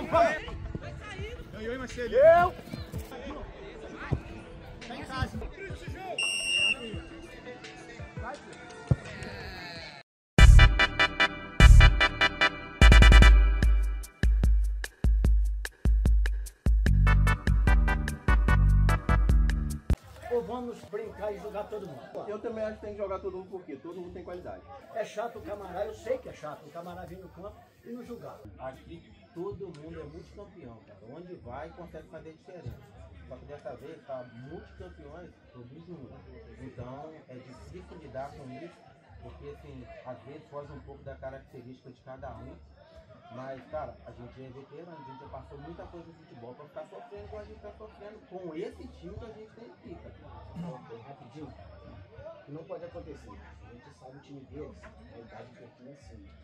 Ganhou, hein, Marcelo? Eu! Tá em casa. Ou vamos brincar e jogar todo mundo? Eu também acho que tem que jogar todo mundo porque todo mundo tem qualidade. É chato o camarada, eu sei que é chato o camarada vir no campo e não jogar. Aqui todo mundo é multicampeão, cara. Onde vai consegue fazer diferença. Só que dessa vez tá multicampeões todos juntos. Então é difícil lidar com isso, porque assim, às vezes foge um pouco da característica de cada um. Mas, cara, a gente é veterano, a gente já passou muita coisa no futebol pra ficar sofrendo igual a gente tá sofrendo com esse time que a gente tem aqui, cara. Rapidinho, que não pode acontecer. A gente sabe o time deles, a idade um pouquinho acima.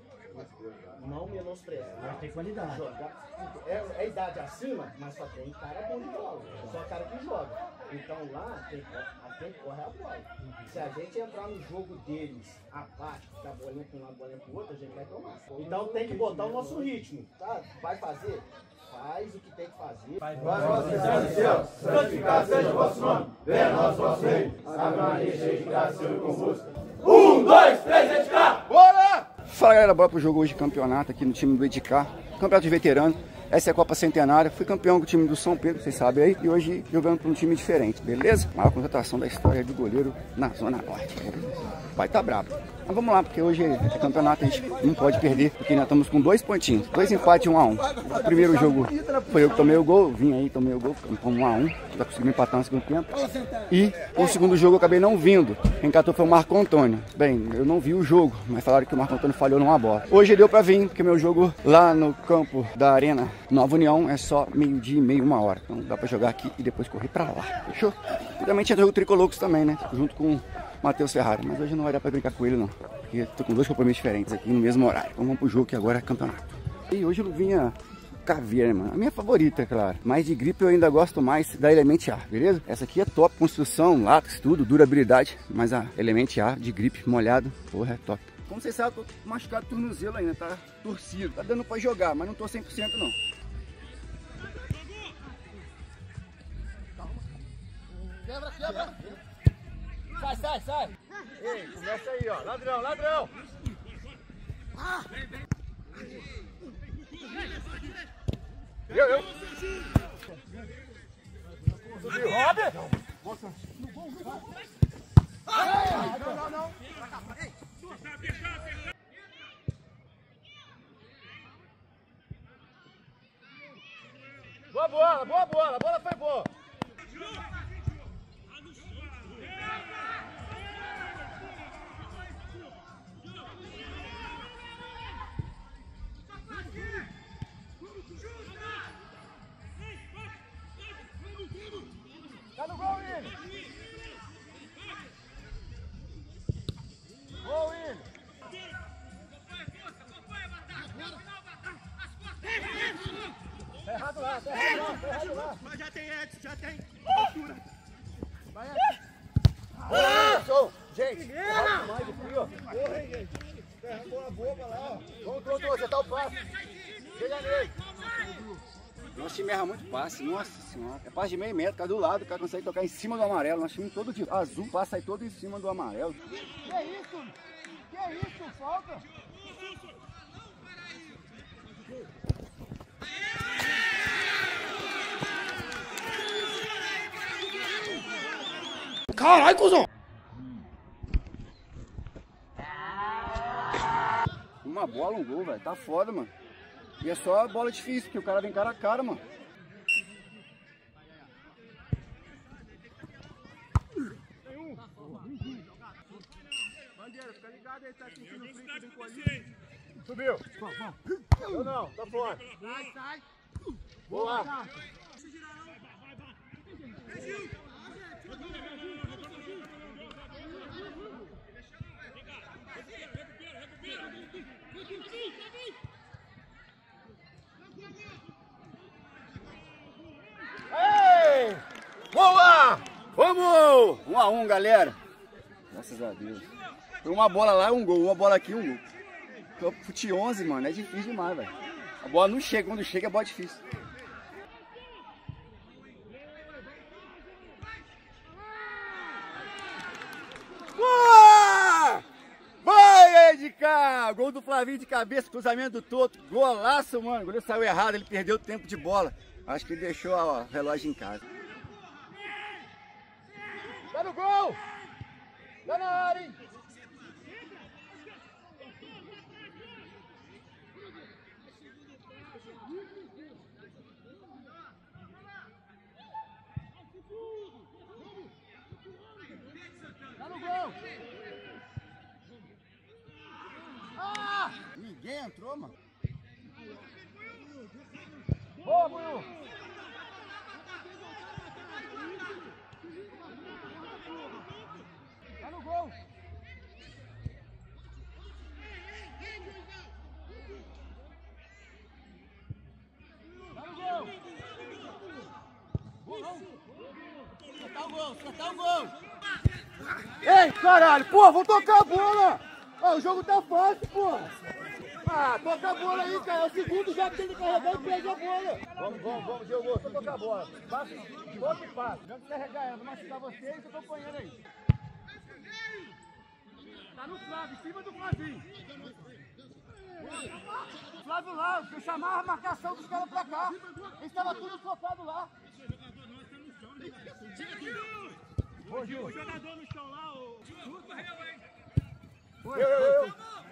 Não menosprezar. Mas tem qualidade. É idade acima, mas só tem cara bom de bola. Só cara que joga. Então lá tem que correr a bola. Se a gente entrar no jogo deles, apático, da bolinha para um lado, bolinha para o outro, a gente vai tomar. Então tem que botar o nosso ritmo, tá? Vai fazer? Faz o que tem que fazer. Pai nosso que estás no céu, santificado seja o vosso nome. Venha a nós o vosso reino. Ave Maria, cheia de graça, Senhor é convosco. 1, 2, 3, EDK! Bora! Fala galera, bora pro jogo hoje de campeonato aqui no time do EDK, campeonato de veterano. Essa é a Copa Centenária, fui campeão com o time do São Pedro, vocês sabem aí, e hoje jogando para um time diferente, beleza? Maior contratação da história de goleiro na Zona Norte. Vai tá brabo. Mas vamos lá, porque hoje é campeonato, a gente não pode perder, porque nós estamos com 2 pontinhos, 2 empates, 1 a 1. O primeiro jogo foi eu que tomei o gol, vim aí, tomei o gol, ficamos com 1 a 1, já conseguimos empatar no segundo tempo. E o segundo jogo eu acabei não vindo, quem catou foi o Marco Antônio. Bem, eu não vi o jogo, mas falaram que o Marco Antônio falhou numa bola. Hoje deu pra vir, porque meu jogo lá no campo da Arena Nova União é só meio-dia e meio, 1 hora. Então dá pra jogar aqui e depois correr pra lá, fechou? E também tinha jogo Tricolocos também, né, junto com o Matheus Ferrari, mas hoje não vai dar pra brincar com ele não, porque tô com 2 compromissos diferentes aqui no mesmo horário. Então vamos pro jogo que agora é campeonato. E hoje eu vinha Caveira, mano, a minha favorita, é claro, mas de gripe eu ainda gosto mais da Element A, beleza? Essa aqui é top, construção, látex, tudo, durabilidade, mas a Element A de gripe molhado, porra, é top. Como vocês sabem, eu tô machucado do tornozelo ainda, tá torcido, tá dando pra jogar, mas não tô 100% não. Quebra, quebra. Sai, sai, sai. Ei, começa aí, ó. Ladrão, ladrão. Eu. Subiu. Robe. Não. Boa bola. A bola foi boa. Tá no gol, Willian! Gol, Willian! Tá errado lá, Mas já tem Edson, já tem altura. Vai, Edson! Gente, mais aqui, ó. Porra, hein, gente. Derramou a boca lá, ó. Vamos, você tá o passe. Chega nele. Nosso time erra muito passe, nossa senhora. É passe de meio metro, cara do lado, o cara consegue tocar em cima do amarelo. Nosso time todo de azul, passa aí todo em cima do amarelo. Que isso? Falta? Caralho, cuzão! Uma bola, um gol, velho. Tá foda, mano. E é só bola difícil, porque o cara vem cara a cara, mano. Bandeira, fica ligado aí, tá sentindo o frio do colinho. Subiu. Eu não, tá fora. Sai. Boa. Ei! Boa! Vamos! 1 a 1, galera. Graças a Deus. Foi uma bola lá e um gol. Uma bola aqui e um gol. Fute 11, mano. É difícil demais, velho. A bola não chega, quando chega a bola é difícil. Boa! Vai, Edgar! Gol do Flavinho de cabeça, cruzamento do Toto. Golaço, mano. O goleiro saiu errado, ele perdeu o tempo de bola. Acho que ele deixou o relógio em casa. Tá no gol! Tá na área, hein? Tá no gol! Ah! Ninguém entrou, mano. Boa, Buiu! Tá no gol! Tá no gol! Escutar o gol, escutar o gol! Ei, caralho, pô, vou tocar a bola! Ah, o jogo tá fácil, pô! Ah, toca a bola aí, cara. É o segundo já que tem que carregar e perde a bola. Vamos, Diogo, só tocar a bola. Passa, volta e passa. Não precisa carregar ela, vou machucar você e seu companheiro aí. Tá no Flávio, em cima do Flavinho. Flávio lá, eu chamava a marcação dos caras pra cá. Eles estavam tudo focados lá. Ô, Gil. O jogador no chão lá, o... Eu.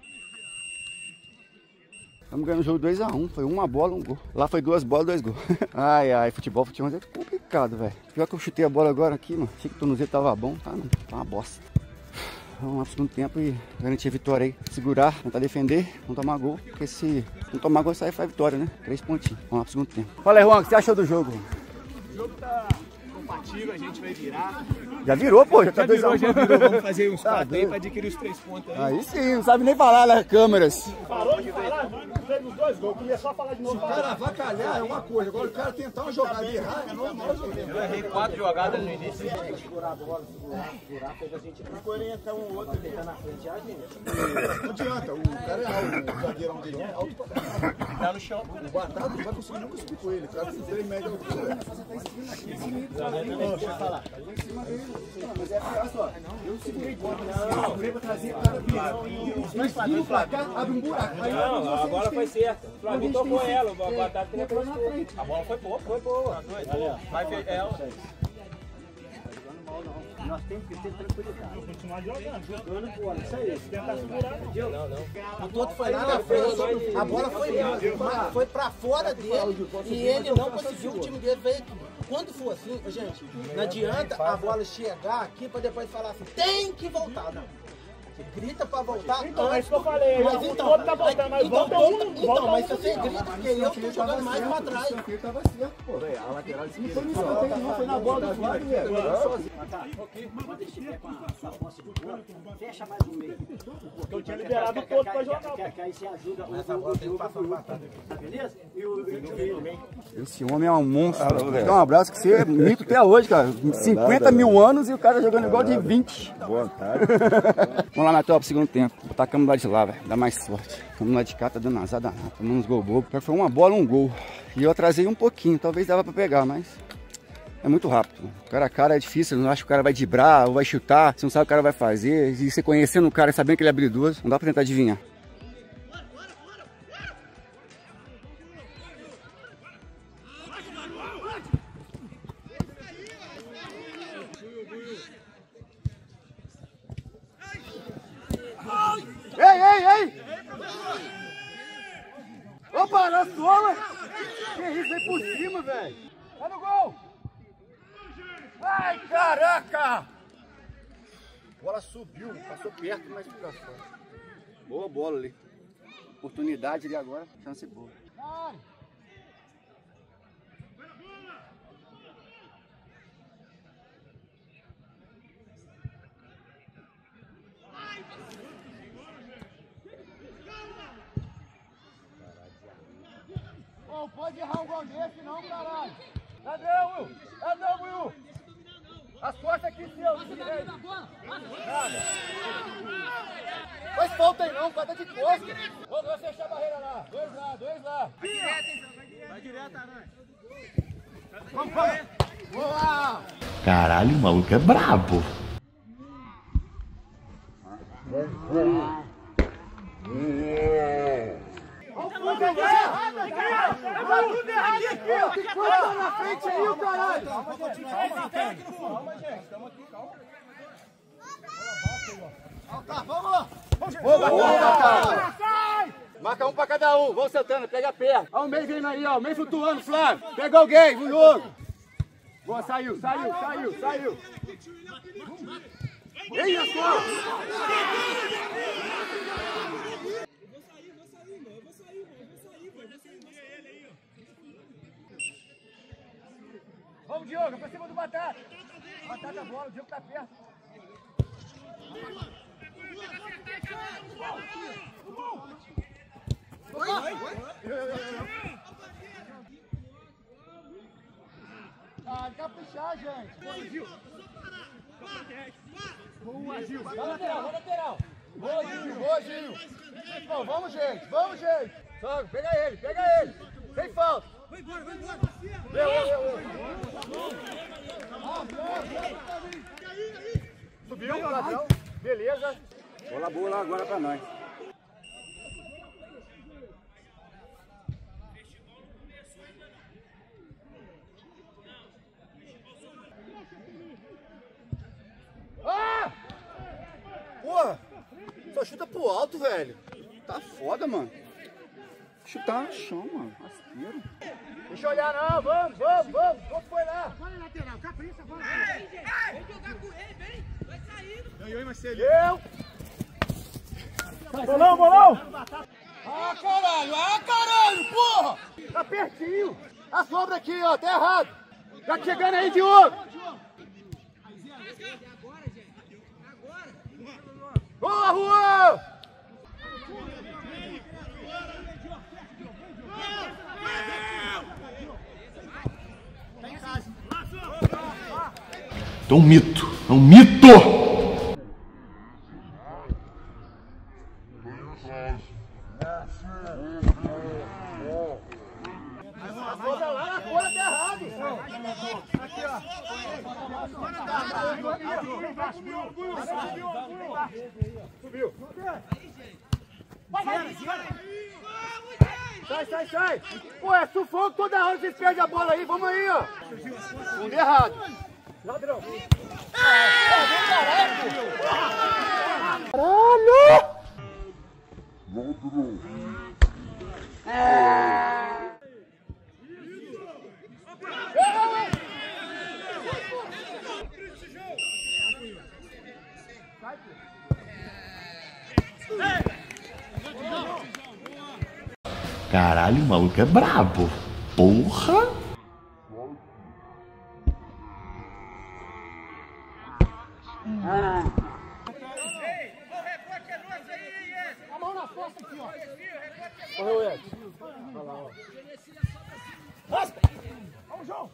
Estamos ganhando o jogo 2-1, foi uma bola, um gol. Lá foi 2 bolas, 2 gols. Ai, futebol é complicado, velho. Pior que eu chutei a bola agora aqui, mano. Achei que o tornozelo tava bom, tá uma bosta. Vamos lá pro segundo tempo e garantir a vitória aí. Segurar, tentar defender, não tomar gol. Porque se não tomar gol, sai faz vitória, né? 3 pontinhos. Vamos lá pro segundo tempo. Fala aí, Juan, o que você achou do jogo? O jogo tá compatível, a gente vai virar. Já virou, pô, já tá 2-1. Já virou, vamos fazer uns 4 aí pra adquirir os 3 pontos aí. Aí sim, não sabe nem falar nas câmeras. Parou de falar, fez os 2 gols, começou a falar de novo. O cara avacalhar é uma coisa, agora o cara tentar uma jogada errada é normal. Eu errei 4 jogadas no início. Segurar a bola, segurar, fez a gente ficou orientar um outro que tá na frente, a gente. Não adianta, o cara é alto, o zagueirão dele é alto pra caralho. Tá no chão. O Batata não vai conseguir nunca subir com ele, o cara se tem média altura. Deixa eu falar. Mas é pior só. Eu segurei contra, Não, veio pra trazer o cara virão e os dois Flavinho pra cá, abre um buraco. Não, agora foi certo. O Flavinho tocou ela, o Batata entrou na frente. A bola foi boa, foi boa. Mas Nós temos que ter tranquilidade. Continuar jogando. Jogando bola, isso aí. Tentar segurar, não. Não. O Toto foi lá na frente, a bola foi pra fora dele e ele não conseguiu, o time dele veio aqui. Quando for assim, gente, não adianta a bola chegar aqui pra depois falar assim, tem que voltar, não. Você grita pra voltar. Então, é isso que eu falei. Mas O então, todo tá voltando, mas volta um. então, mas se você grita, porque eu tô jogando mais pra trás. O tava certo, pô. A lateral esquerda. Não foi na bola do Flávio, velho. Quando ele estiver com a posse de bola, fecha mais um meio. Eu tinha liberado o todo pra jogar. Que aí você ajuda o Diogo. Tá beleza? E o também. Esse homem é um monstro. Dá um abraço que você é mito até hoje, cara. 50 mil anos e o cara jogando igual de 20. Boa tarde. Vamos lá, Natal, pro segundo tempo. Atacamos lá de lá, velho. Dá mais sorte. Vamos lá de cá, tá dando azar danado. Tomamos uns gol bobo. Foi uma bola, um gol. E eu atrasei um pouquinho. Talvez dava pra pegar, mas é muito rápido. Cara a cara é difícil. Não acho que o cara vai driblar ou vai chutar. Você não sabe o que o cara vai fazer. E você conhecendo o cara, sabendo que ele é habilidoso, não dá pra tentar adivinhar. Ei! Opa, na sola! Que isso, vem por cima, velho! Tá no gol! Ai, caraca! A bola subiu, passou perto, mas pra fora. Boa bola ali. Oportunidade ali agora, chance boa. Não pode errar um gol desse não, caralho. Cadê, Will? As costas aqui, seu. Nada. Vai falta aí não, cada de costa. Vamos fechar a barreira lá. Dois lá. Vai direto, então. Vai direto, Aranha. Vamos. Boa! Caralho, o maluco é brabo. Tudo errado aqui, ó. Que coisa tá na frente aí, o caralho. Calma, gente. Calma aqui, calma. Boa, cara. Marca um pra cada um. Vamos sentando, pega perto. Olha o meio vindo aí, ó. O meio flutuando, Flávio. Pegou alguém, o jogo. Boa, saiu. Isso, ó. Vamos, Diogo, pra cima do Batata. Batata a bola, o Diogo tá perto. Ah, caprichar, gente. Boa, Gil. Vai lateral. Boa, Gil. Bom, vamos, gente. Sobe, pega ele. Sem falta. Vai embora. Subiu, ladrão. Beleza. Bola boa lá agora pra nós. Ah! Porra! Só chuta pro alto, velho. Tá foda, mano. Chutar no chão, mano. Rasteiro. Deixa eu olhar, não. Vamos. Qual foi lá? Bora lateral, capricha agora. Vem jogar com ele, vem. Vai saindo. Eu e Marcelinho. Bolão! Ah, caralho, porra! Tá pertinho. A sobra aqui, ó. Tá errado. Tá chegando aí, Diogo. Boa, Juan! É um mito. Lá na fora tá errado. Aqui, ó. Subiu. Sai. Pô, é sufoco toda hora, vocês perdem a bola aí. Vamos aí, ó. Fundo errado. Ladrão. Caralho! Caralho, o maluco é brabo. Porra! A mão na costa aqui, ó. Correu, Ed. Olha lá, ó. Vamos, João.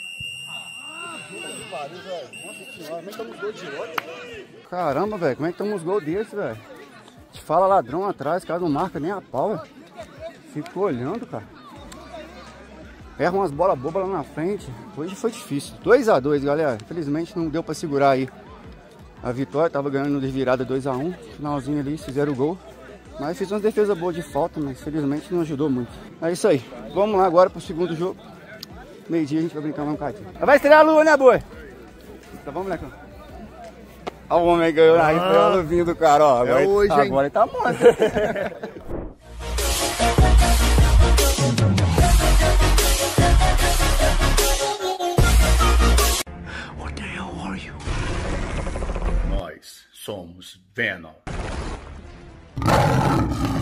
Caramba, velho, como é que toma uns gols desse, velho? Te fala ladrão atrás, cara não marca nem a pau, velho. Fico olhando, cara. Erra umas bolas bobas lá na frente. Hoje foi difícil. 2 a 2, galera. Infelizmente não deu pra segurar aí a vitória. Tava ganhando de virada 2 a 1. Finalzinho ali, fizeram o gol. Mas fiz uma defesa boa de falta, mas infelizmente não ajudou muito. É isso aí. Vamos lá agora pro segundo jogo. Meio-dia a gente vai brincar mais um cadinho. Vai estrear a lua, né, boi? Então vamos, molecão. Olha o homem que ganhou na rifa, a luvinha do cara, ó. Agora, É hoje, hein? agora ele tá morto. What the hell are you? Nós somos Venom.